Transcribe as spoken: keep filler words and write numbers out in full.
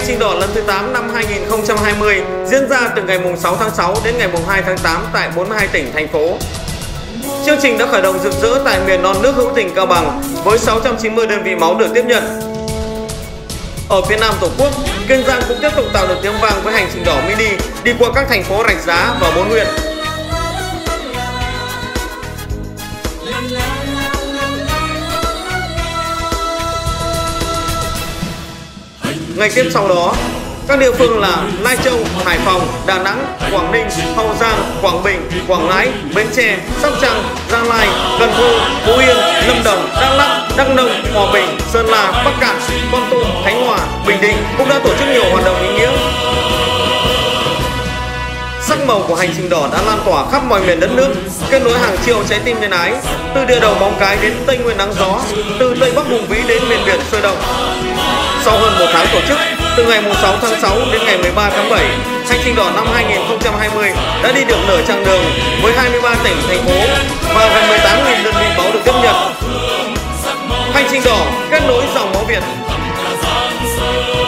trình đỏ lần thứ tám năm hai nghìn không trăm hai mươi diễn ra từ ngày sáu tháng sáu đến ngày hai tháng tám tại bốn mươi hai tỉnh, thành phố. Chương trình đã khởi động rực rỡ tại miền non nước hữu tình Cao Bằng với sáu trăm chín mươi đơn vị máu được tiếp nhận. Ở phía Nam Tổ quốc, Kiên Giang cũng tiếp tục tạo được tiếng vang với hành trình đỏ mini đi qua các thành phố Rạch Giá và bốn huyện. Ngay tiếp sau đó, các địa phương là Lai Châu, Hải Phòng, Đà Nẵng, Quảng Ninh, Hậu Giang, Quảng Bình, Quảng Ngãi, Bến Tre, Sóc Trăng, Gia Lai, Cần Thơ, Phú Yên, Lâm Đồng, Đắk Lắk, Đắk Nông, Hòa Bình, Sơn La, Bắc Kạn, Kon Tum, Khánh Hòa, Bình Định cũng đã tổ chức nhiều hoạt động ý nghĩa. Sắc màu của hành trình đỏ đã lan tỏa khắp mọi miền đất nước, kết nối hàng triệu trái tim nhân ái, từ địa đầu Móng Cái đến Tây Nguyên nắng gió, từ Tây Bắc hùng vĩ đến miền biển sôi động. Sau hơn một tháng tổ chức, từ ngày sáu tháng sáu đến ngày mười ba tháng bảy, hành trình đỏ năm hai nghìn không trăm hai mươi đã đi được nửa chặng đường với hai mươi ba tỉnh, thành phố và gần mười tám nghìn đơn vị máu được tiếp nhận. Hành trình đỏ kết nối dòng máu Việt.